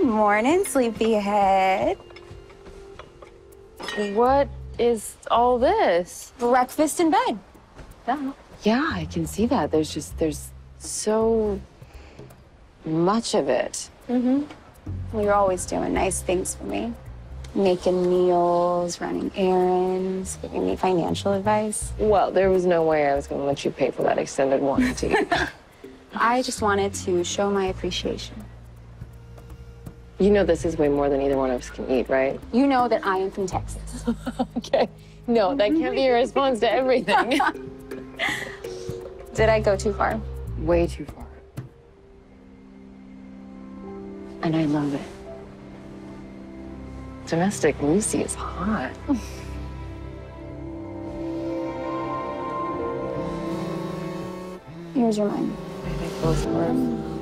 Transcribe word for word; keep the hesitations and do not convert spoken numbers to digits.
Morning, sleepyhead. What is all this? Breakfast in bed. Yeah. Yeah, I can see that. There's just, there's so much of it. Mm-hmm. Well, you're always doing nice things for me. Making meals, running errands, giving me financial advice. Well, there was no way I was going to let you pay for that extended warranty. I just wanted to show my appreciation. You know this is way more than either one of us can eat, right? You know that I am from Texas. Okay. No, that can't be your response to everything. Did I go too far? Way too far. And I love it. Domestic Lucy is hot. Here's your mind. I think both were.